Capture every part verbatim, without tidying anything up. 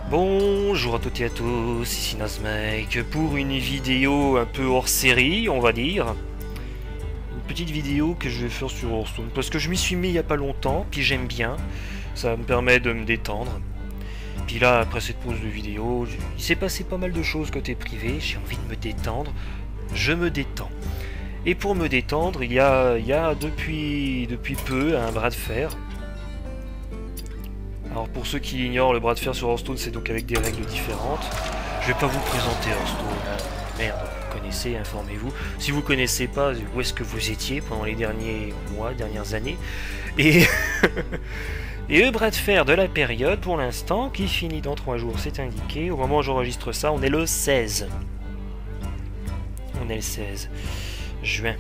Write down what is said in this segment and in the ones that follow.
Bonjour à toutes et à tous, ici Nazmake pour une vidéo un peu hors série, on va dire. Une petite vidéo que je vais faire sur Hearthstone parce que je m'y suis mis il y a pas longtemps, puis j'aime bien, ça me permet de me détendre. Puis là, après cette pause de vidéo, il s'est passé pas mal de choses côté privé, j'ai envie de me détendre, je me détends. Et pour me détendre, il y a, il y a depuis, depuis peu un bras de fer. Alors pour ceux qui ignorent, le bras de fer sur Hearthstone, c'est donc avec des règles différentes. Je vais pas vous présenter Hearthstone, hein. Merde, vous connaissez, informez-vous. Si vous connaissez pas, où est-ce que vous étiez pendant les derniers mois, dernières années. Et, et le bras de fer de la période, pour l'instant, qui finit dans trois jours, c'est indiqué. Au moment où j'enregistre ça, on est le seize. On est le seize juin.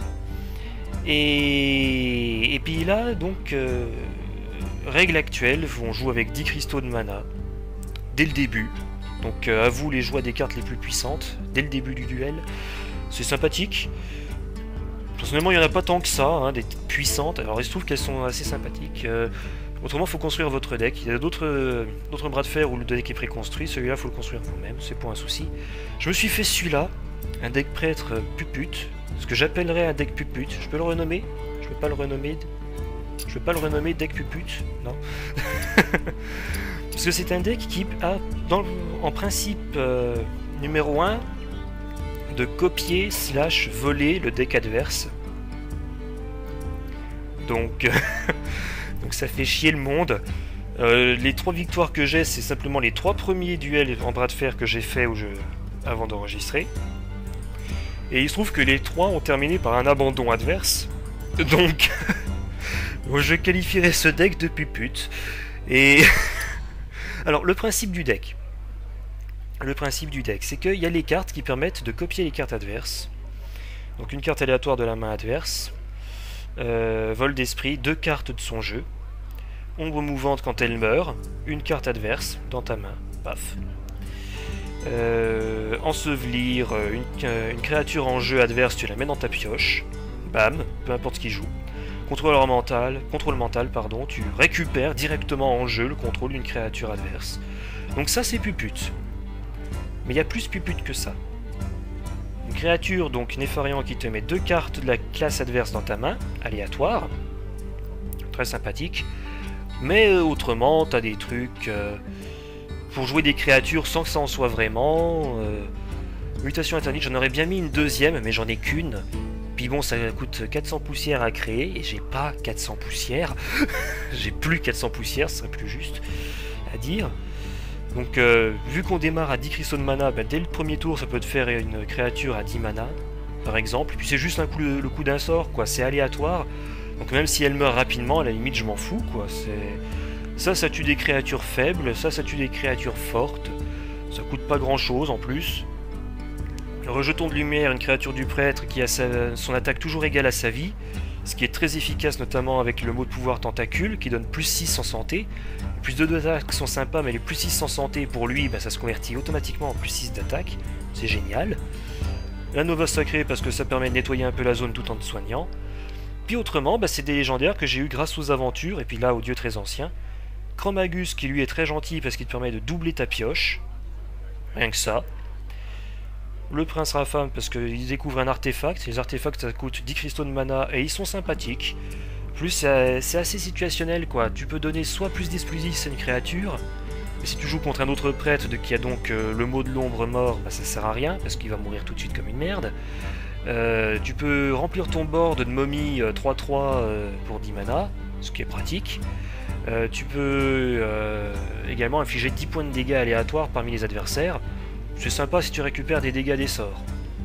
Et, et puis là, donc... Euh, règle actuelle, on joue avec dix cristaux de mana dès le début. Donc euh, à vous les joies des cartes les plus puissantes dès le début du duel. C'est sympathique. Personnellement, il n'y en a pas tant que ça, hein, des puissantes. Alors il se trouve qu'elles sont assez sympathiques. Euh, autrement, il faut construire votre deck. Il y a d'autres euh, d'autres bras de fer où le deck est préconstruit. Celui-là, il faut le construire vous-même. C'est pas un souci. Je me suis fait celui-là, un deck prêtre pupute. Ce que j'appellerais un deck pupute. Je peux le renommer? Je peux pas le renommer. Je vais pas le renommer deck pupute, non. Parce que c'est un deck qui a, dans, en principe, euh, numéro un, de copier slash voler le deck adverse. Donc, donc ça fait chier le monde. Euh, les trois victoires que j'ai, c'est simplement les trois premiers duels en bras de fer que j'ai fait où je, avant d'enregistrer. Et il se trouve que les trois ont terminé par un abandon adverse. Donc... je qualifierais ce deck de pupute. Et alors le principe du deck, le principe du deck, c'est qu'il y a les cartes qui permettent de copier les cartes adverses. Donc une carte aléatoire de la main adverse, euh, vol d'esprit, deux cartes de son jeu, ombre mouvante quand elle meurt, une carte adverse dans ta main, paf. Euh, ensevelir une, une créature en jeu adverse, tu la mets dans ta pioche, bam, peu importe ce qui joue. Contrôle mental, contrôle mental, pardon, tu récupères directement en jeu le contrôle d'une créature adverse. Donc ça c'est pupute. Mais il y a plus pupute que ça. Une créature, donc Néfarian, qui te met deux cartes de la classe adverse dans ta main, aléatoire. Très sympathique. Mais euh, autrement, t'as des trucs... Euh, pour jouer des créatures sans que ça en soit vraiment... Euh, mutation interdite, j'en aurais bien mis une deuxième, mais j'en ai qu'une. Puis bon, ça coûte quatre cents poussières à créer, et j'ai pas quatre cents poussières. J'ai plus quatre cents poussières, ce serait plus juste à dire. Donc, euh, vu qu'on démarre à dix cristaux de mana, bah, dès le premier tour, ça peut te faire une créature à dix mana, par exemple. Puis c'est juste un coup, le, le coup d'un sort, quoi. C'est aléatoire. Donc même si elle meurt rapidement, à la limite, je m'en fous, quoi. Ça, ça tue des créatures faibles, ça, ça tue des créatures fortes. Ça coûte pas grand-chose, en plus. Le rejeton de lumière, une créature du prêtre qui a sa, son attaque toujours égale à sa vie, ce qui est très efficace notamment avec le mot de pouvoir tentacule qui donne plus six en santé. Les plus deux d'attaque sont sympas, mais les plus six en santé pour lui, bah, ça se convertit automatiquement en plus six d'attaque, c'est génial. La Nova Sacrée parce que ça permet de nettoyer un peu la zone tout en te soignant. Puis autrement, bah, c'est des légendaires que j'ai eu grâce aux aventures, et puis là au dieu très ancien. Chromagus qui lui est très gentil parce qu'il te permet de doubler ta pioche, rien que ça. Le prince Rafam parce qu'il découvre un artefact, les artefacts ça coûte dix cristaux de mana et ils sont sympathiques. Plus c'est assez situationnel quoi, tu peux donner soit plus d'explosifs à une créature, mais si tu joues contre un autre prêtre de, qui a donc euh, le mot de l'ombre mort, bah, ça sert à rien parce qu'il va mourir tout de suite comme une merde. Euh, tu peux remplir ton board de momies euh, trois trois euh, pour dix mana, ce qui est pratique. Euh, tu peux euh, également infliger dix points de dégâts aléatoires parmi les adversaires. C'est sympa si tu récupères des dégâts des sorts.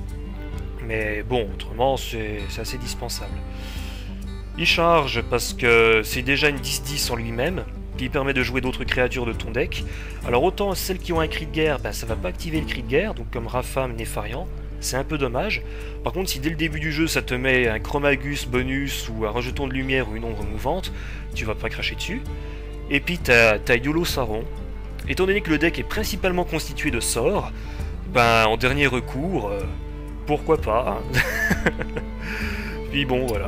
Mais bon, autrement, c'est assez dispensable. Il charge parce que c'est déjà une dix dix en lui-même, qui permet de jouer d'autres créatures de ton deck. Alors autant celles qui ont un cri de guerre, ben, ça va pas activer le cri de guerre, donc comme Rafam, Néfarian, c'est un peu dommage. Par contre, si dès le début du jeu, ça te met un Chromagus bonus, ou un rejeton de lumière, ou une ombre mouvante, tu vas pas cracher dessus. Et puis t'as t'as Yolo Saron. Étant donné que le deck est principalement constitué de sorts, ben en dernier recours, euh, pourquoi pas. Hein. Puis bon, voilà.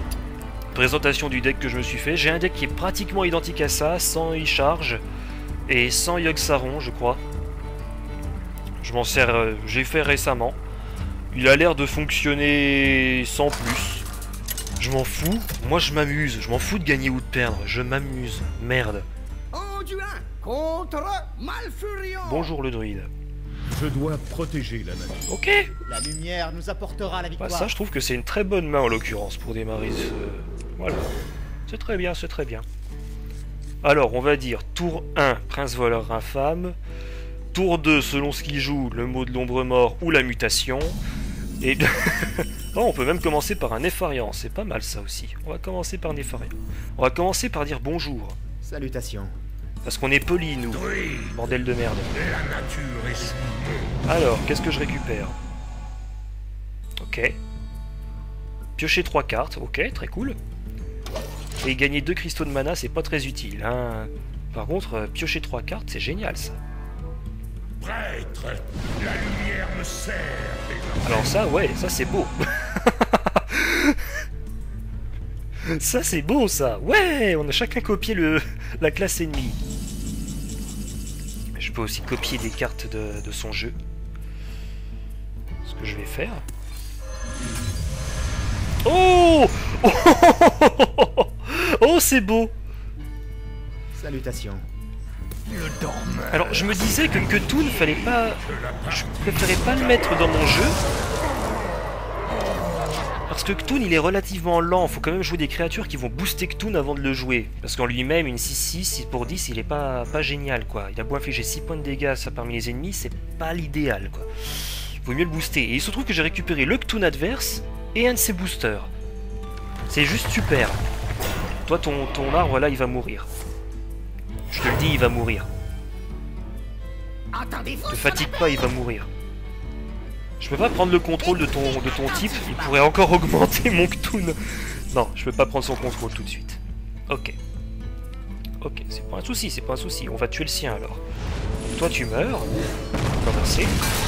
Présentation du deck que je me suis fait. J'ai un deck qui est pratiquement identique à ça, sans e-charge, et sans Yogg-Saron, je crois. Je m'en sers, euh, j'ai fait récemment. Il a l'air de fonctionner sans plus. Je m'en fous. Moi, je m'amuse. Je m'en fous de gagner ou de perdre. Je m'amuse. Merde. Contre Malfurion. Bonjour le druide. Je dois protéger la nature. Ok. La lumière nous apportera la victoire. Bah ça, je trouve que c'est une très bonne main en l'occurrence pour démarrer ce... Voilà. C'est très bien, c'est très bien. Alors, on va dire tour un, prince voleur infâme. Tour deux, selon ce qu'il joue, le mot de l'ombre mort ou la mutation. Et... oh, on peut même commencer par un Nefarian, c'est pas mal ça aussi. On va commencer par Nefarian. On va commencer par dire bonjour. Salutations. Parce qu'on est poli, nous. Bordel de merde. La nature est si beau. Alors, qu'est-ce que je récupère? Ok. Piocher trois cartes, ok, très cool. Et gagner deux cristaux de mana, c'est pas très utile. Hein. Par contre, euh, piocher trois cartes, c'est génial ça. Prêtre, la lumière me sert. Alors ça, ouais, ça c'est beau. Ça c'est beau ça. Ouais, on a chacun copié le la classe ennemie. Je peux aussi copier des cartes de, de son jeu. Ce que je vais faire. Oh. Oh, c'est beau. Salutations. Le dormeur. Alors, je me disais que Cthulhu, fallait pas... Je préférais pas le mettre dans mon jeu. Parce que Cthulhu, il est relativement lent. Faut quand même jouer des créatures qui vont booster Cthulhu avant de le jouer. Parce qu'en lui-même, une six six, six pour dix, il est pas, pas génial, quoi. Il a beau infliger six points de dégâts ça, parmi les ennemis, c'est pas l'idéal, quoi. Vaut mieux le booster. Et il se trouve que j'ai récupéré le Cthulhu adverse et un de ses boosters. C'est juste super. Toi, ton, ton arbre, là, il va mourir. Je te le dis, il va mourir. Te fatigue pas, il va mourir. Je peux pas prendre le contrôle de ton, de ton type, il pourrait encore augmenter mon Cthulhu. Non, je peux pas prendre son contrôle tout de suite. Ok. Ok, c'est pas un souci, c'est pas un souci. On va tuer le sien alors. Toi, tu meurs. On va commencer.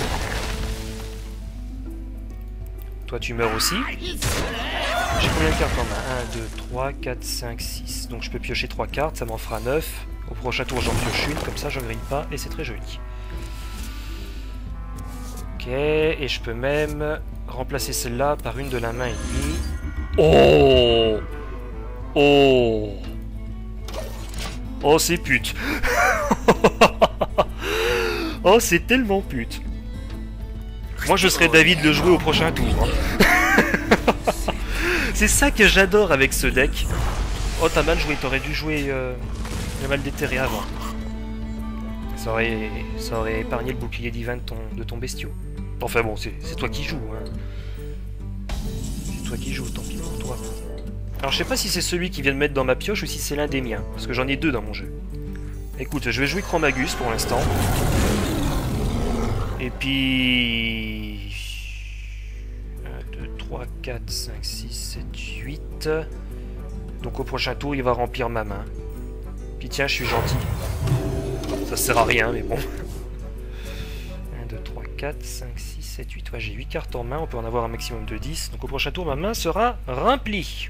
Toi, tu meurs aussi. J'ai combien de cartes en main? un, deux, trois, quatre, cinq, six. Donc je peux piocher trois cartes, ça m'en fera neuf. Au prochain tour, j'en pioche une, comme ça je grille pas, et c'est très joli. Ok, et je peux même remplacer celle-là par une de la main ennemie. Oh. Oh. Oh, c'est pute. Oh, c'est tellement pute. Moi, je serais David le jouer au prochain tour. Hein. C'est ça que j'adore avec ce deck. Oh, t'as mal joué, t'aurais dû jouer euh, le mal déterré avant. Ça aurait, ça aurait épargné le bouclier divin de ton, de ton bestiau. Enfin bon, c'est toi qui joues. Hein. C'est toi qui joues, tant pis pour toi. Alors je sais pas si c'est celui qui vient de mettre dans ma pioche ou si c'est l'un des miens. Parce que j'en ai deux dans mon jeu. Écoute, je vais jouer Chromagus pour l'instant. Et puis... un, deux, trois, quatre, cinq, six, sept, huit... Donc au prochain tour, il va remplir ma main. Puis tiens, je suis gentil. Ça sert à rien, mais bon. un, deux, trois, quatre, cinq, six, sept, huit... Ouais, j'ai huit cartes en main, on peut en avoir un maximum de dix. Donc au prochain tour, ma main sera remplie.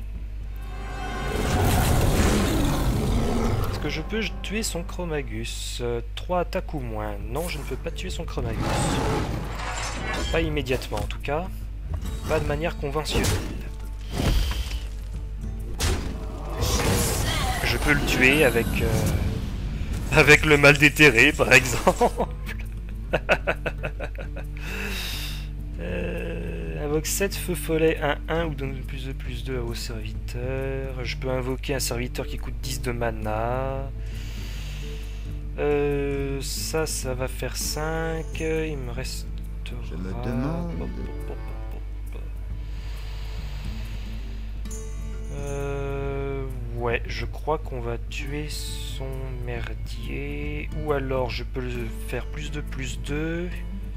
Est-ce que je peux tuer son Chromagus? euh, trois attaques ou moins? Non, je ne peux pas tuer son Chromagus. Pas immédiatement, en tout cas. Pas de manière conventionnelle. Je peux le tuer avec... Euh, avec le mal déterré, par exemple. euh, invoque sept feux follets un un ou donne plus de plus deux au serviteur. Je peux invoquer un serviteur qui coûte dix de mana. Euh, ça, ça va faire cinq. Il me reste... Je me demande... Euh, ouais, je crois qu'on va tuer son merdier. Ou alors je peux le faire plus de plus deux.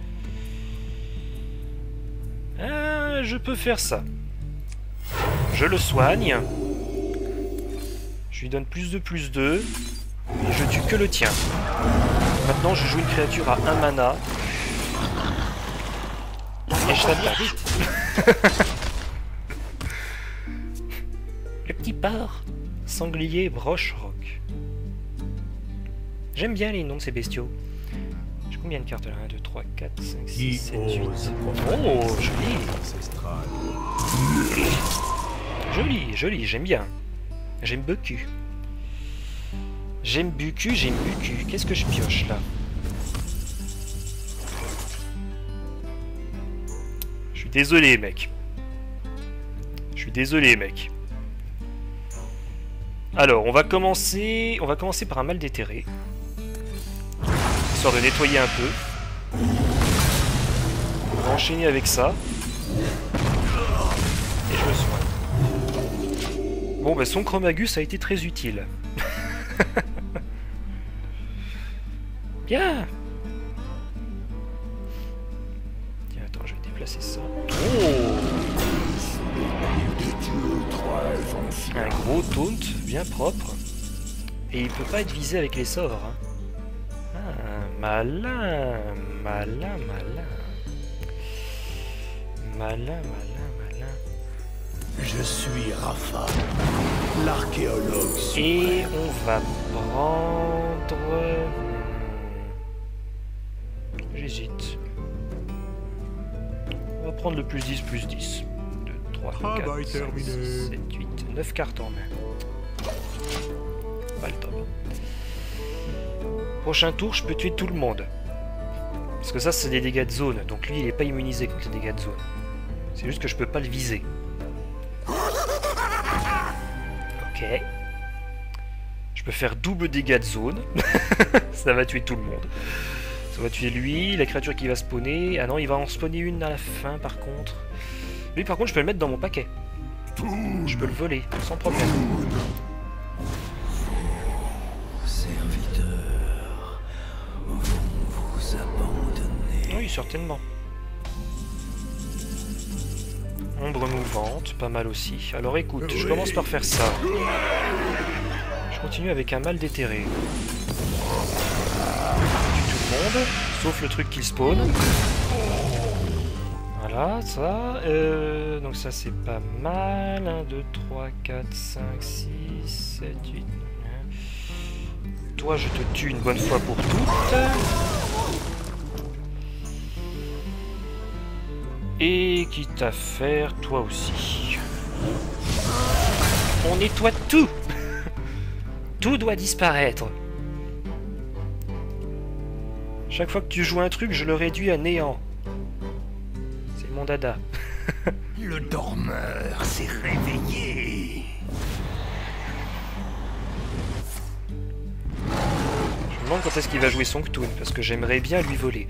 Ah, je peux faire ça. Je le soigne. Je lui donne plus de plus deux. Et je tue que le tien. Maintenant je joue une créature à un mana. Et je tape pas vite. Le petit porc, sanglier broche roc. J'aime bien les noms de ces bestiaux. J'ai combien de cartes là? un, deux, trois, quatre, cinq, six, sept, huit. Oh, joli. Joli, joli, j'aime bien. J'aime beaucoup. J'aime beaucoup, j'aime beaucoup. Qu'est-ce que je pioche là? Je suis désolé, mec. Je suis désolé, mec. Alors, on va commencer... On va commencer par un mal déterré. Histoire de nettoyer un peu. On va enchaîner avec ça. Et je me soigne. Bon, bah son Chromagus a été très utile. Bien. Tiens, attends, je vais déplacer ça. Oh, un gros taunt, bien propre. Et il peut pas être visé avec les sorts. Hein. Ah, malin, malin, malin. Malin, malin, malin. Je suis Rafa, l'archéologue. Et on va prendre... J'hésite. On va prendre le plus dix, plus dix. deux, trois, quatre, cinq, six, sept, huit, neuf cartes en main. Pas le top. Prochain tour, je peux tuer tout le monde. Parce que ça, c'est des dégâts de zone. Donc lui, il est pas immunisé contre les dégâts de zone. C'est juste que je peux pas le viser. Ok. Je peux faire double dégâts de zone. Ça va tuer tout le monde. Ça va tuer lui, la créature qui va spawner. Ah non, il va en spawner une à la fin par contre. Lui par contre, je peux le mettre dans mon paquet. Je peux le voler, sans problème. Serviteurs vont vous abandonner. Oui, certainement. Ombre mouvante, pas mal aussi. Alors écoute, je commence par faire ça. Je continue avec un mal déterré. Tout le monde, sauf le truc qui spawn. Voilà, ça. Euh, donc ça c'est pas mal. un, deux, trois, quatre, cinq, six, sept, huit. Toi je te tue une bonne fois pour toutes. Et quitte à faire, toi aussi. On nettoie tout. Tout doit disparaître. Chaque fois que tu joues un truc, je le réduis à néant. C'est mon dada. Le dormeur s'est réveillé. Je me demande quand est-ce qu'il va jouer son Cthulhu, parce que j'aimerais bien lui voler.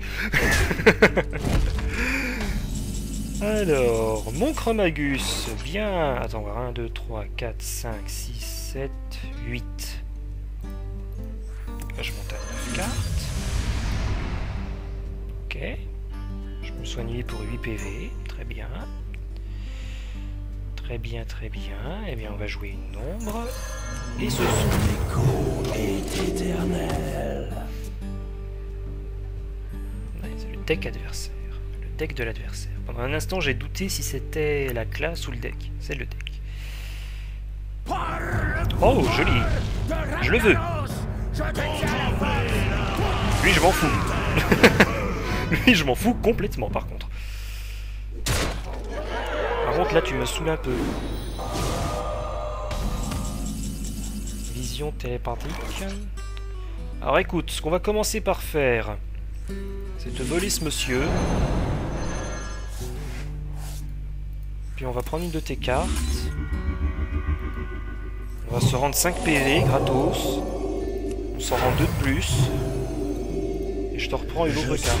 Alors, mon Chromagus, bien... Attends, un, deux, trois, quatre, cinq, six, sept, huit. Là, je monte à neuf cartes. Ok. Je me soigne lui pour huit P V. Très bien. Très bien, très bien. Eh bien, on va jouer une ombre. Et ce son L'écho est éternel. Ouais, c'est le deck adversaire. Le deck de l'adversaire. Pendant un instant, j'ai douté si c'était la classe ou le deck. C'est le deck. Oh, joli. Je le veux. Lui, je m'en fous. Lui, je m'en fous complètement, par contre. Par contre, là, tu me saoules un peu. Vision télépathique. Alors, écoute, ce qu'on va commencer par faire, c'est te voler ce monsieur. Puis on va prendre une de tes cartes. On va se rendre cinq P V gratos. On s'en rend deux de plus. Et je te reprends une autre carte.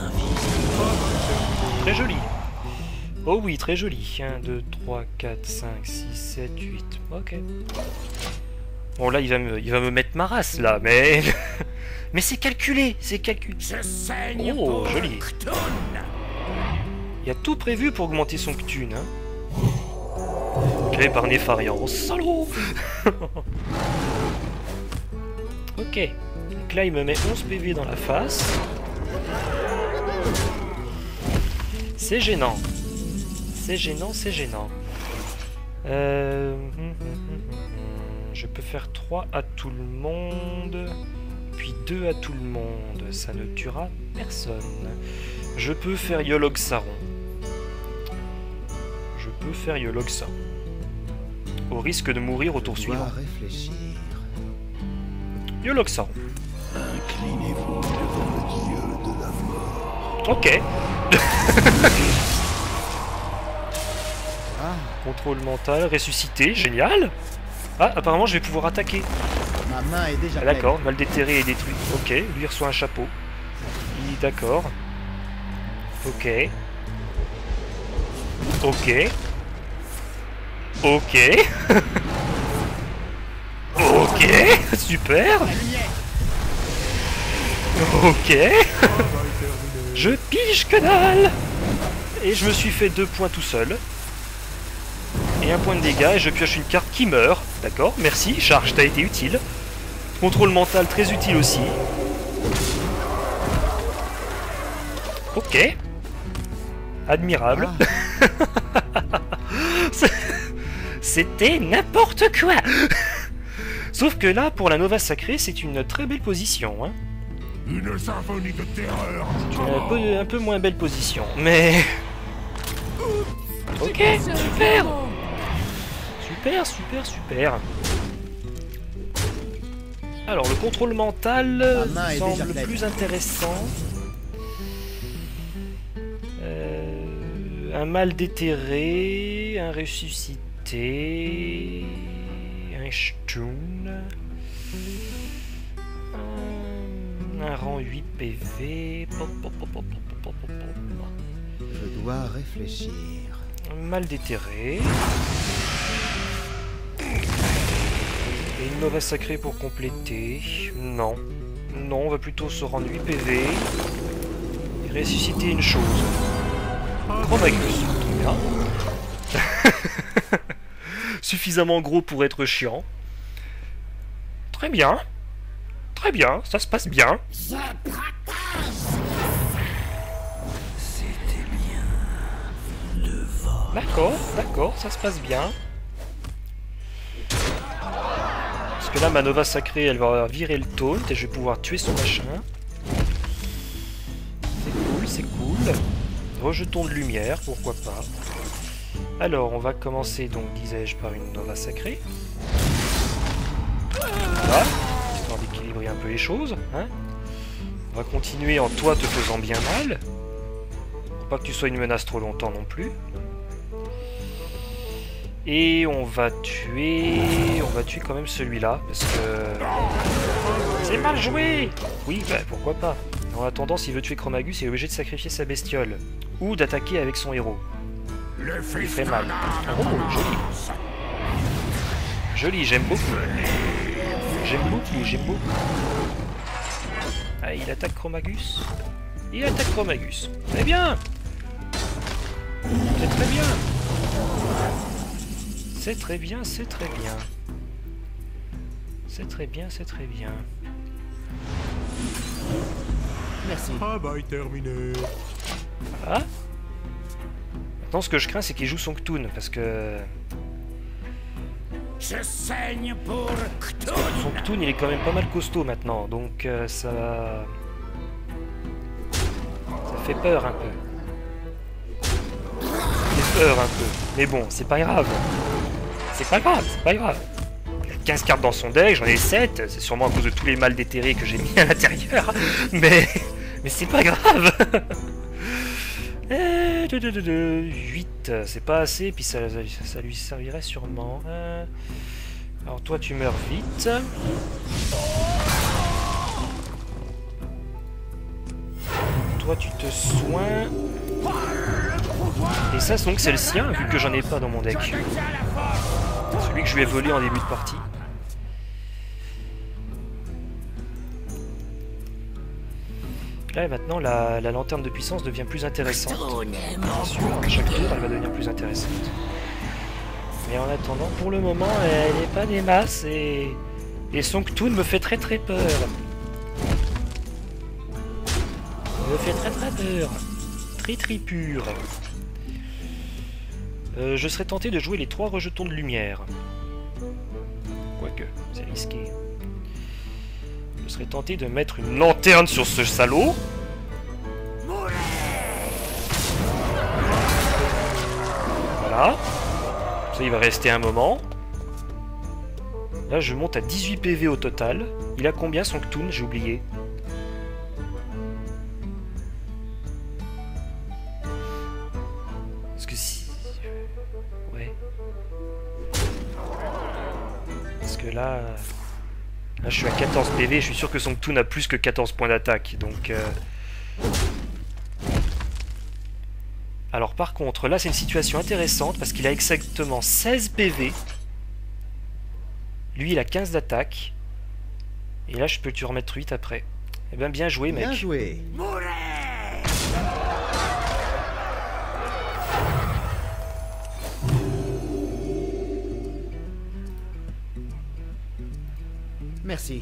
Très joli. Oh oui, très joli. un, deux, trois, quatre, cinq, six, sept, huit. Ok. Bon là, il va me, il va me mettre ma race là, mais... mais c'est calculé, c'est calculé. Oh, joli. Il y a tout prévu pour augmenter son Cthulhu, hein. Créé par Nefarian. Salaud. Ok. Donc là, il me met onze P V dans la face. C'est gênant. C'est gênant, c'est gênant. Euh... Je peux faire trois à tout le monde. Puis deux à tout le monde. Ça ne tuera personne. Je peux faire Yolog-Saron. Je peux faire Yolog-Saron. Au risque de mourir au tour Je dois suivant. réfléchir. Yolog-Saron. Inclinez-vous devant le dieu de la mort. Ok. Ah, Contrôle mental, ressuscité, génial. Ah, apparemment je vais pouvoir attaquer. ma main est déjà Ah, pleine. d'accord, mal déterré et détruit. Ok, lui il reçoit un chapeau. Oui, d'accord. Ok. Ok. Ok. Ok. Super. Ok. Je pige que dalle. Et je me suis fait deux points tout seul. Et un point de dégâts et je pioche une carte qui meurt. D'accord, merci, charge, t'as été utile. Contrôle mental très utile aussi. Ok. Admirable. C'était n'importe quoi. Sauf que là, pour la Nova Sacrée, c'est une très belle position. Hein. Une symphonie de terreur. C'est une un peu, un peu moins belle position, mais... Ok, super. Super, super, super. Alors, le contrôle mental Ma main est déjà semble pleine. plus intéressant. Euh, un mal déterré, un ressuscité, un stun, un, un rang huit P V. Pop, pop, pop, pop, pop, pop, pop, pop. Je dois réfléchir. Mal déterré. Et une Nova Sacrée pour compléter. Non. Non, on va plutôt se rendre huit P V. Et ressusciter une chose. Chromagus. Très bien. Suffisamment gros pour être chiant. Très bien. Très bien, ça se passe bien. D'accord, d'accord, ça se passe bien. Parce que là, ma Nova Sacrée, elle va virer le taunt et je vais pouvoir tuer son machin. C'est cool, c'est cool. Rejetons de lumière, pourquoi pas. Alors, on va commencer, donc, disais-je, par une Nova Sacrée. Voilà, histoire d'équilibrer un peu les choses. Hein. On va continuer en toi te faisant bien mal. Pour pas que tu sois une menace trop longtemps non plus. Et on va tuer... On va tuer quand même celui-là, parce que... C'est mal joué. Oui, bah pourquoi pas. En attendant, s'il veut tuer Chromagus, il est obligé de sacrifier sa bestiole. Ou d'attaquer avec son héros. Il ferait mal. Oh, joli. Joli, j'aime beaucoup. J'aime beaucoup, j'aime beaucoup. Ah, il attaque Chromagus. Il attaque Chromagus. Très bien. C'est très bien. C'est très bien, c'est très bien. C'est très bien, c'est très bien. Merci. Travail terminé. Voilà. Maintenant, ce que je crains, c'est qu'il joue son Cthulhu, parce que... Je saigne pour Son Cthulhu, il est quand même pas mal costaud maintenant, donc euh, ça... Ça fait peur un peu. Ça fait peur un peu. Mais bon, c'est pas grave. C'est pas grave, c'est pas grave. Il a quinze cartes dans son deck, j'en ai sept. C'est sûrement à cause de tous les mal déterrés que j'ai mis à l'intérieur. Mais... Mais c'est pas grave. Euh, deux, deux, deux, deux, huit, c'est pas assez, puis ça, ça, ça lui servirait sûrement. Euh, alors toi tu meurs vite. Toi tu te soins. Et ça donc c'est le sien, vu que j'en ai pas dans mon deck. Celui que je lui ai volé en début de partie. Là maintenant la, la lanterne de puissance devient plus intéressante. Bien sûr, à chaque tour elle va devenir plus intéressante. Mais en attendant, pour le moment, elle n'est pas des masses et, et son Cthulhu me fait très très peur. Il me fait très très peur. Très très pur. Euh, je serais tenté de jouer les trois rejetons de lumière. Quoique, c'est risqué. Je serais tenté de mettre une lanterne sur ce salaud. Voilà. Ça, il va rester un moment. Là, je monte à dix-huit P V au total. Il a combien son Ktoon? J'ai oublié. Parce que si... Ouais. Parce que là... Là, je suis à quatorze P V. Je suis sûr que son Ktoon a plus que quatorze points d'attaque. Donc... Euh... Alors, par contre, là, c'est une situation intéressante parce qu'il a exactement seize P V. Lui, il a quinze d'attaque. Et là, je peux te remettre huit après. Eh ben, bien joué, mec. Bien joué. Merci.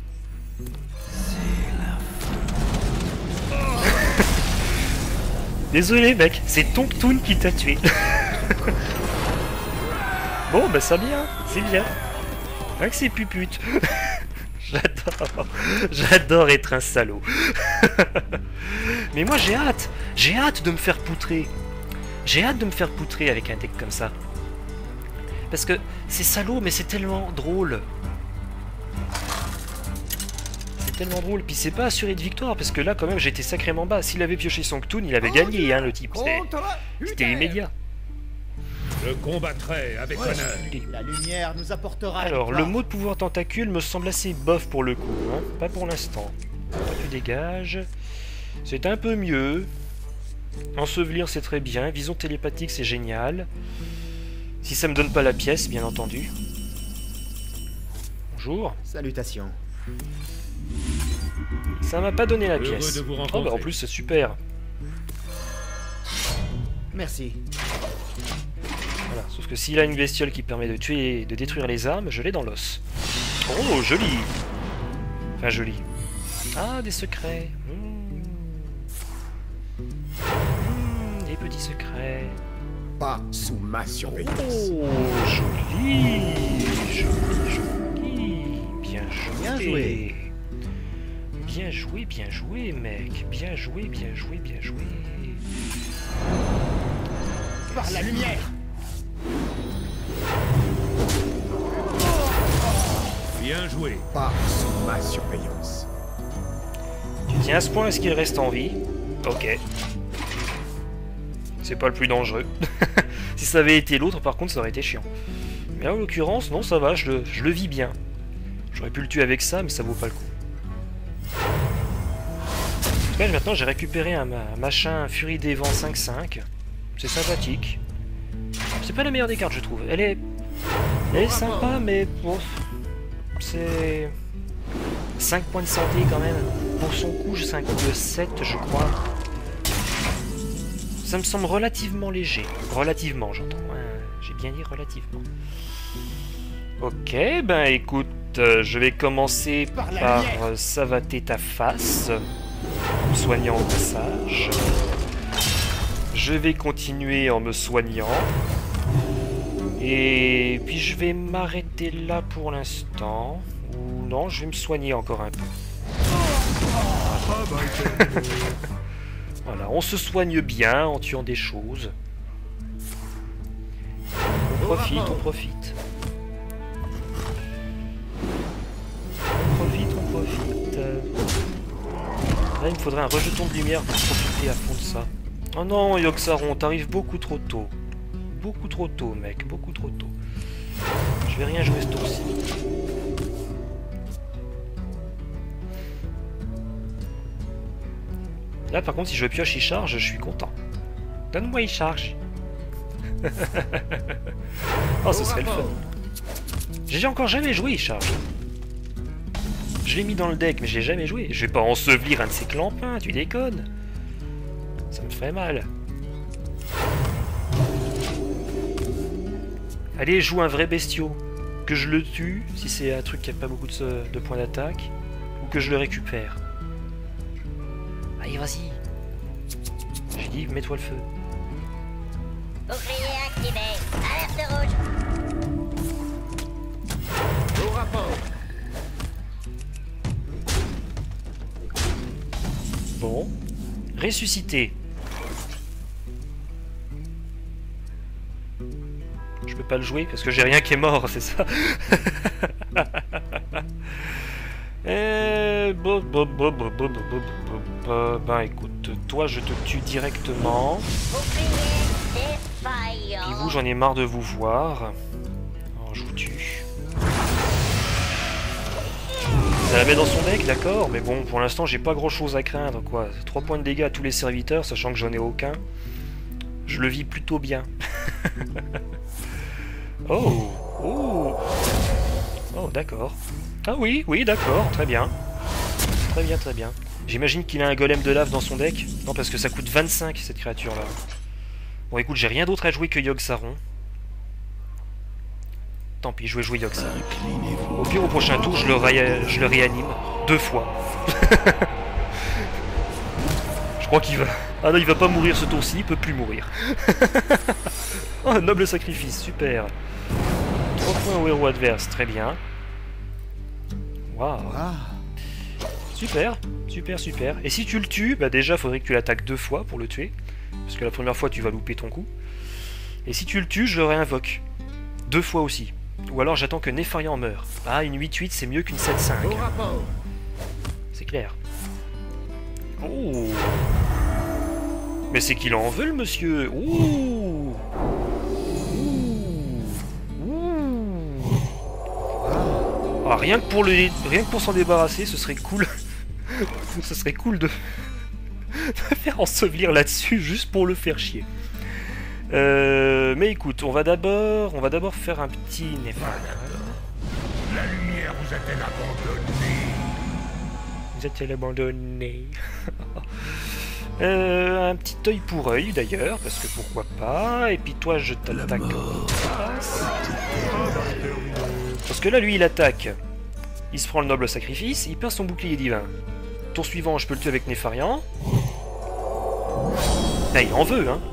Désolé, mec. C'est ton Ktoon qui t'a tué. Bon, bah ça bien. C'est bien. Avec ces puputes. J'adore. J'adore être un salaud. Mais moi j'ai hâte. J'ai hâte de me faire poutrer. J'ai hâte de me faire poutrer avec un deck comme ça. Parce que c'est salaud mais c'est tellement drôle. C'est tellement drôle. Puis c'est pas assuré de victoire parce que là quand même j'étais sacrément bas. S'il avait pioché son Ktoon, il avait gagné hein, le type. C'était immédiat. Je combattrai avec Ouais. honneur. La lumière nous apportera. la Alors, le victoire. mot de pouvoir tentacule me semble assez bof pour le coup, hein. Pas pour l'instant. Tu dégages. C'est un peu mieux. Ensevelir, c'est très bien. Vision télépathique, c'est génial. Si ça me donne pas la pièce, bien entendu. Bonjour. Salutations. Ça m'a pas donné la Heureux pièce. de vous Oh, rencontrer. bah en plus, c'est super. Merci. Voilà. Sauf que s'il a une bestiole qui permet de tuer, de détruire les armes, je l'ai dans l'os. Oh, joli. Enfin, joli. Ah, des secrets. Mmh. Mmh, des petits secrets. Pas sous ma surveillance. Oh, joli. Joli, joli. Bien joué. Bien joué. Bien joué, bien joué, mec. Bien joué, bien joué, bien joué. Par la lumière. Bien joué. Pas sous ma surveillance. Tu tiens à ce point à ce qu'il reste en vie. Ok. C'est pas le plus dangereux. Si ça avait été l'autre, par contre, ça aurait été chiant. Mais là, en l'occurrence, non, ça va, je le, je le vis bien. J'aurais pu le tuer avec ça, mais ça vaut pas le coup. En tout cas, maintenant, j'ai récupéré un, ma- machin Furie des Vents cinq cinq. C'est sympathique. C'est pas la meilleure des cartes, je trouve. Elle est, elle est sympa, mais bon, c'est cinq points de santé quand même. Pour son coup, j'ai un coup de sept, je crois. Ça me semble relativement léger. Relativement, j'entends. Ouais, j'ai bien dit relativement. Ok, ben écoute, euh, je vais commencer Par la par lumière. euh, savater ta face, en me soignant au passage. Je vais continuer en me soignant. Et puis je vais m'arrêter là pour l'instant. Ou non, je vais me soigner encore un peu. Voilà, on se soigne bien en tuant des choses. On profite, on profite. On profite, on profite. Là, il me faudrait un rejeton de lumière pour profiter à fond de ça. Oh non, Yogg-Saron, t'arrives beaucoup trop tôt. Beaucoup trop tôt, mec, beaucoup trop tôt. Je vais rien jouer ce tour-ci. Là, par contre, si je pioche, il charge, je suis content. Donne-moi, il charge. Oh, ce serait le fun. J'ai encore jamais joué, il charge. Je l'ai mis dans le deck, mais j'ai jamais joué. Je vais pas ensevelir un de ces clampins, tu déconnes. Ça me ferait mal. Allez, joue un vrai bestiau. Que je le tue, si c'est un truc qui a pas beaucoup de, de points d'attaque, ou que je le récupère. Allez, vas-y. J'ai dit, mets-toi le feu. Bouclier activé. Alerte rouge. Au rapport. Bon. Ressusciter. Je peux pas le jouer parce que j'ai rien qui est mort, c'est ça. Euh, bo, bo, bo, bo, bo, bo, bo, bo, bo. Ben écoute, toi je te tue directement. Et vous, j'en ai marre de vous voir. Alors je vous tue. Ça la met dans son deck, d'accord, mais bon, pour l'instant j'ai pas grand chose à craindre, quoi. trois points de dégâts à tous les serviteurs, sachant que j'en ai aucun. Je le vis plutôt bien. Oh, oh, oh, d'accord. Ah oui, oui, d'accord, très bien. Très bien, très bien. J'imagine qu'il a un golem de lave dans son deck. Non, parce que ça coûte vingt-cinq, cette créature-là. Bon, écoute, j'ai rien d'autre à jouer que Yogg-Saron. Tant pis, je vais jouer Yogg-Saron. Au pire, au prochain tour, je le, ré je le réanime. Deux fois. Je crois qu'il va... Ah non, il va pas mourir ce tour-ci, il peut plus mourir. Oh, un noble sacrifice, super. trois points au héros adverse, très bien. Waouh. Super, super, super. Et si tu le tues, bah déjà, faudrait que tu l'attaques deux fois pour le tuer. Parce que la première fois, tu vas louper ton coup. Et si tu le tues, je le réinvoque. Deux fois aussi. Ou alors j'attends que Nefarian meure. Ah, une huit huit, c'est mieux qu'une sept cinq. C'est clair. Oh. Mais c'est qu'il en veut, le monsieur. Ouh. Ah, rien que pour le, rien que pour s'en débarrasser, ce serait cool. Ce serait cool de... de faire ensevelir là-dessus juste pour le faire chier. Euh, mais écoute, on va d'abord, on va d'abord faire un petit Nefarian. La lumière vous a-t-elle abandonné? Vous a-t-elle abandonné? euh, Un petit œil pour œil d'ailleurs, parce que pourquoi pas. Et puis toi, je t'attaque. Parce que là, lui, il attaque. Il se prend le noble sacrifice, il perd son bouclier divin. Tour suivant, je peux le tuer avec Nefarian. Là, il en veut, hein.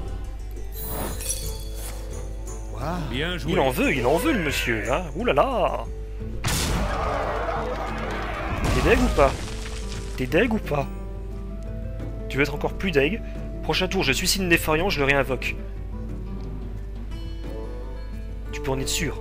Bien joué. Il en veut, il en veut, le monsieur, hein. Ouh là là. T'es deg ou pas? T'es deg ou pas? Tu veux être encore plus deg? Prochain tour, je suicide Nefarian, je le réinvoque. Tu peux en être sûr.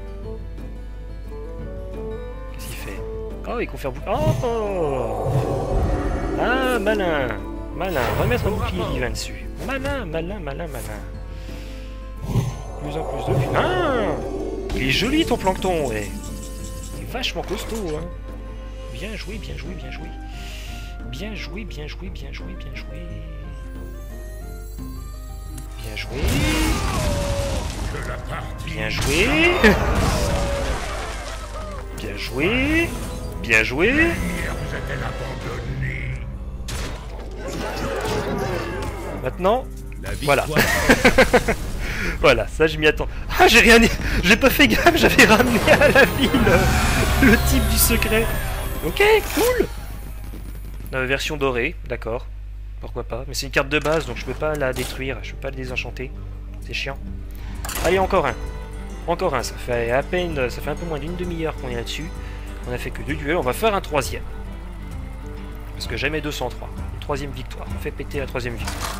Qu'est-ce qu'il fait? Oh, il confère... Oh. Ah, malin. Malin. Remettre un bouclier divin dessus. Malin, malin, malin, malin. Plus en plus de... Ah, il est joli ton plancton, ouais. Il est vachement costaud, hein. Bien joué, bien joué, bien joué. Bien joué, bien joué, bien joué, bien joué. Bien joué. Bien joué. Bien joué. Bien joué. Maintenant, voilà. Voilà, ça je m'y attends. Ah, j'ai rien... J'ai pas fait gaffe, j'avais ramené à la ville le, le type du secret. Ok, cool. La version dorée, d'accord. Pourquoi pas. Mais c'est une carte de base, donc je peux pas la détruire. Je peux pas la désenchanter. C'est chiant. Allez, encore un. Encore un. Ça fait à peine... Ça fait un peu moins d'une demi-heure qu'on est là-dessus. On a fait que deux duels. On va faire un troisième. Parce que jamais deux cent trois. Une troisième victoire. On fait péter la troisième victoire.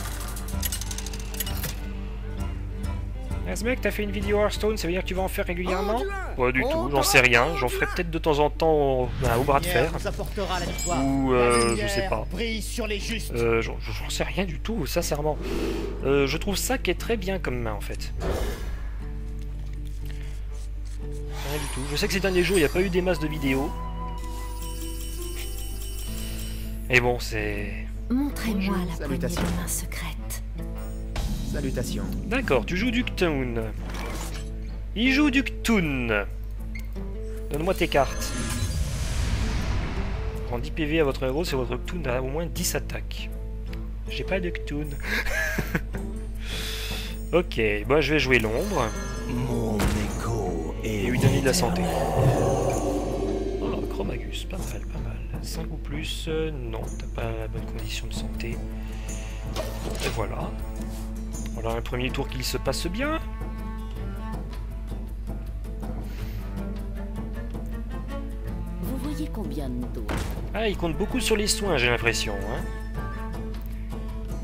Ah, ce mec, t'as fait une vidéo Hearthstone, ça veut dire que tu vas en faire régulièrement? Pas du tout, j'en sais rien. J'en ferai peut-être de temps en temps au, bah, au bras de fer. Ou euh, je sais pas. Euh, j'en sais rien du tout, sincèrement. Euh, je trouve ça qui est très bien comme main en fait. Rien du tout. Je sais que ces derniers jours, il n'y a pas eu des masses de vidéos. Et bon, c'est... Montrez-moi la poignée de main secrète. Salutations. D'accord, tu joues du Ktun. Il joue du Ktun. Donne-moi tes cartes. Prends dix P V à votre héros si votre Ktun a au moins dix attaques. J'ai pas de Ktun. Ok, bon, je vais jouer l'ombre. Mon écho et lui donner de la santé. Oh, Chromagus, pas mal, pas mal. cinq ou plus, euh, non, t'as pas la bonne condition de santé. Bon, et voilà. Voilà un premier tour qui se passe bien. Vous voyez combien de dos? Ah, il compte beaucoup sur les soins, j'ai l'impression. Hein.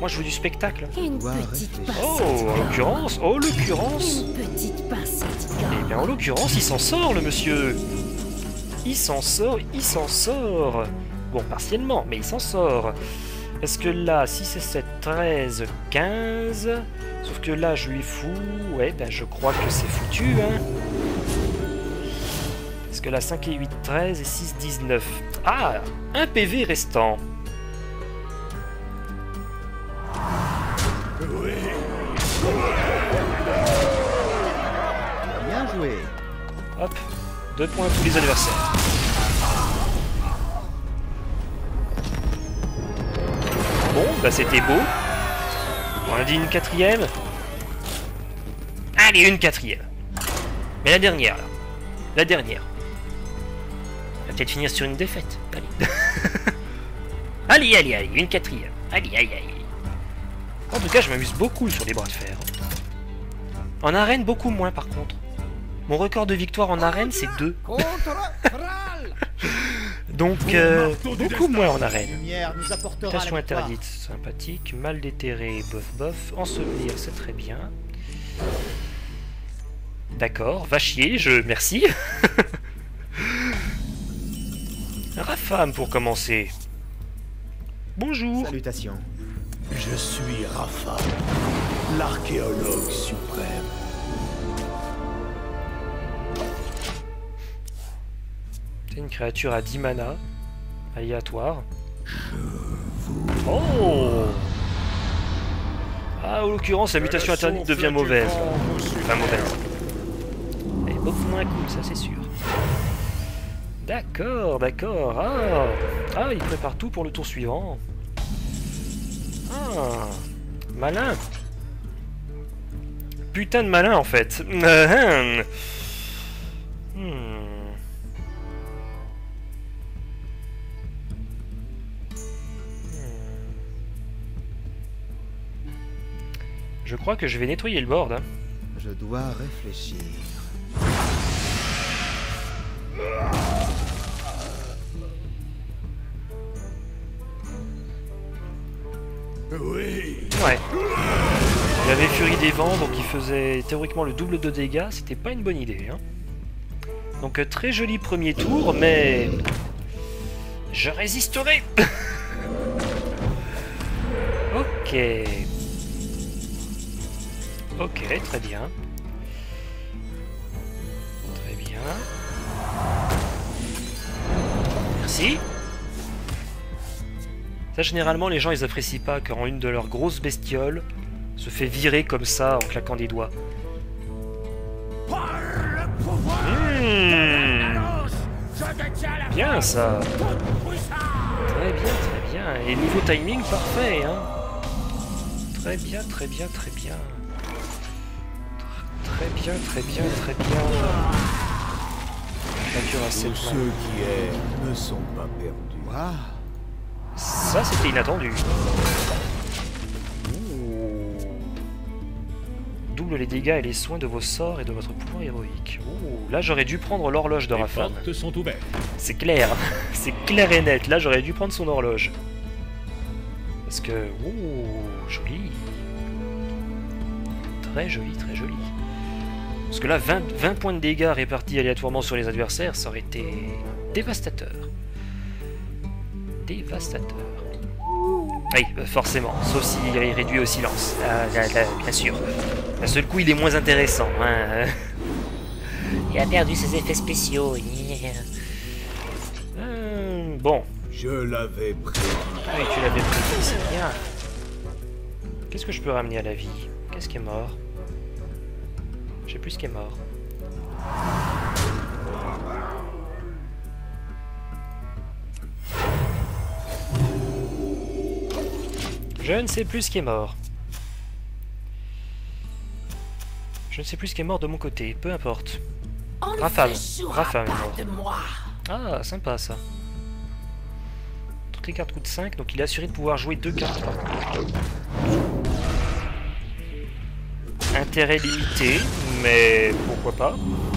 Moi je veux du spectacle. Une Dois petite réfléchir. Oh, pincette. en l'occurrence, oh l'occurrence. Une petite pincette. Eh bien en l'occurrence, il s'en sort le monsieur. Il s'en sort, il s'en sort. Bon, partiellement, mais il s'en sort. Parce que là, six et sept, treize, quinze. Sauf que là, je lui fous... Ouais, ben je crois que c'est foutu, hein. Parce que là, cinq et huit, treize et six, dix-neuf. Ah, un P V restant. Bien joué. Hop, deux points à tous les adversaires. Bon, bah c'était beau. On a dit une quatrième. Allez, une quatrième. Mais la dernière, là. La dernière. On va peut-être finir sur une défaite. Allez. Allez, allez, allez, une quatrième. Allez, allez, allez. En tout cas, je m'amuse beaucoup sur les bras de fer. En arène, beaucoup moins par contre. Mon record de victoire en arène, c'est deux. Donc, euh, beaucoup moins en arène. Lumière nous apportera Tentation la victoire. interdite, sympathique. Mal déterré, bof bof. Ensevelir, c'est très bien. D'accord, va chier, je... Merci. Rafam pour commencer. Bonjour. Salutations. Je suis Rafa, l'archéologue suprême. C'est une créature à dix mana, aléatoire. Oh! Ah, en l'occurrence, la mutation interdite devient mauvaise. Enfin, mauvaise. Elle est beaucoup moins cool, ça c'est sûr. D'accord, d'accord. Ah, ah, il prépare tout pour le tour suivant. Ah, malin. Putain de malin en fait. Hmm. Je crois que je vais nettoyer le board. Hein. Je dois réfléchir. Oui. Ouais. Il avait Furie des Vents, donc il faisait théoriquement le double de dégâts. C'était pas une bonne idée. Hein. Donc euh, très joli premier tour, mais... Je résisterai. Ok. Ok, très bien. Très bien. Merci. Ça, généralement, les gens, ils apprécient pas quand une de leurs grosses bestioles se fait virer comme ça en claquant des doigts. Mmh. Bien, ça. Très bien, très bien. Et niveau timing, parfait, hein. Très bien, très bien, très bien. Très bien, très bien, très bien. Créature à sept Tous mains. ceux qui aiment ne sont pas perdus. Waouh. Ça, c'était inattendu. Ouh. Double les dégâts et les soins de vos sorts et de votre pouvoir héroïque. Ouh. Là, j'aurais dû prendre l'horloge de Les Rafam. portes sont ouvertes. C'est clair. C'est clair et net. Là, j'aurais dû prendre son horloge. Parce que... Ouh, joli. Très joli, très joli. Parce que là, vingt, vingt points de dégâts répartis aléatoirement sur les adversaires, ça aurait été dévastateur. Dévastateur. Oui, forcément, sauf s'il est réduit au silence. Ah, là, là, bien sûr. D'un seul coup, il est moins intéressant. Hein. Il a perdu ses effets spéciaux. Hum, bon. Je l'avais prévu. Ah oui, tu l'avais pris, c'est bien. Qu'est-ce que je peux ramener à la vie? Qu'est-ce qui est mort? Je sais plus ce qui est mort. Je ne sais plus ce qui est mort. Je ne sais plus ce qui est mort de mon côté, peu importe. Rafam, Rafam est mort. Ah, sympa ça. Toutes les cartes coûtent cinq, donc il est assuré de pouvoir jouer deux cartes par contre. Intérêt limité, mais pourquoi pas.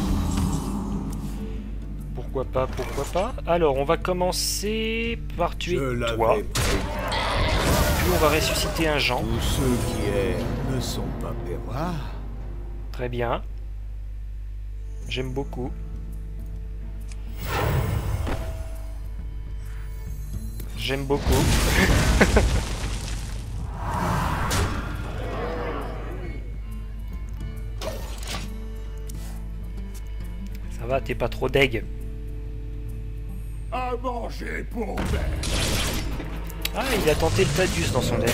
Pourquoi pas, pourquoi pas. Alors, on va commencer par tuer Je toi. l'avais prévu. plus, on va ressusciter un Jean. Tous ceux qui aiment ne sont pas permis. Ah, Très bien. J'aime beaucoup. J'aime beaucoup. Ça va, t'es pas trop deg. À manger pour bête. Ah, il a tenté le Thaddeus dans son deck.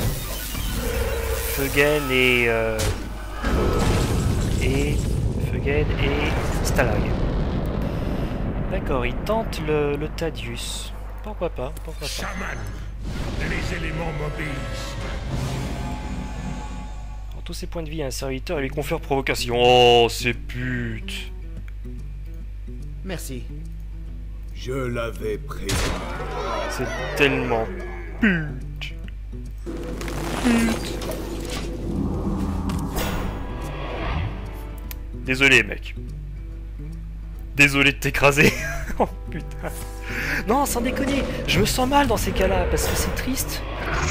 Feugen et... Euh, et... Feugen et... Stalag. D'accord, il tente le, le Thaddeus. Pourquoi pas, pourquoi pas. Chaman. Les éléments m'obéissent. En tous ses points de vie, un serviteur et lui confère provocation. Oh, c'est pute. merci. Je l'avais prévu. C'est tellement pute. Pute. Désolé, mec. Désolé de t'écraser. Oh putain. Non, sans déconner, je me sens mal dans ces cas-là parce que c'est triste.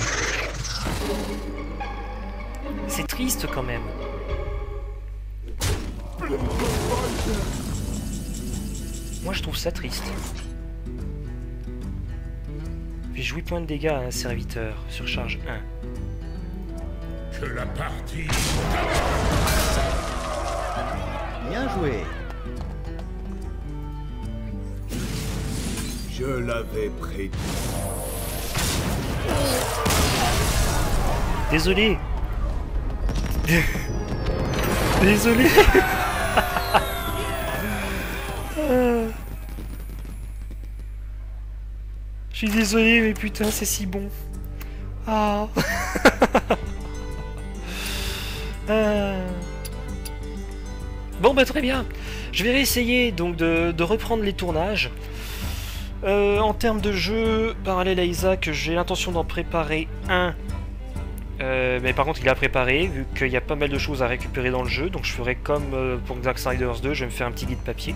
C'est triste quand même. Moi, je trouve ça triste. Puis je huit points de dégâts à un serviteur sur charge un. Que la partie. Bien joué. Je l'avais prédit. Désolé. Désolé. Je suis désolé, mais putain, c'est si bon. Ah. Ah. Bon, bah très bien. Je vais réessayer donc de, de reprendre les tournages. Euh, en termes de jeu, parallèle à Isaac, j'ai l'intention d'en préparer un. Euh, mais par contre, il a préparé, vu qu'il y a pas mal de choses à récupérer dans le jeu. Donc je ferai comme euh, pour Darksiders deux, je vais me faire un petit guide papier.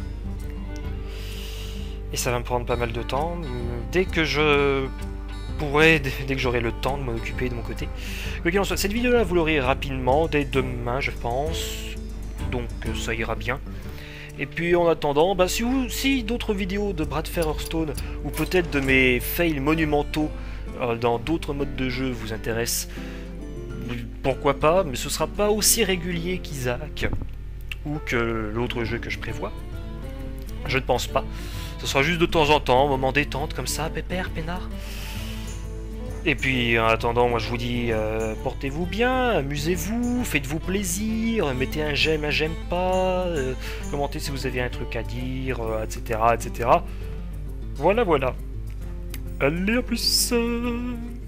Et ça va me prendre pas mal de temps. Dès que je pourrai, dès que j'aurai le temps de m'en occuper de mon côté. Quoi qu'il en soit, cette vidéo-là, vous l'aurez rapidement, dès demain, je pense. Donc ça ira bien. Et puis en attendant, bah, si, vous, si d'autres vidéos de Bradford Hearthstone ou peut-être de mes fails monumentaux euh, dans d'autres modes de jeu vous intéressent, pourquoi pas, mais ce sera pas aussi régulier qu'Isaac ou que l'autre jeu que je prévois. Je ne pense pas. Ce sera juste de temps en temps, moment détente comme ça, pépère, peinard. Et puis en attendant, moi je vous dis, euh, portez-vous bien, amusez-vous, faites-vous plaisir, mettez un j'aime, un j'aime pas, euh, commentez si vous avez un truc à dire, euh, et cetera, et cetera. Voilà, voilà. Allez, à plus.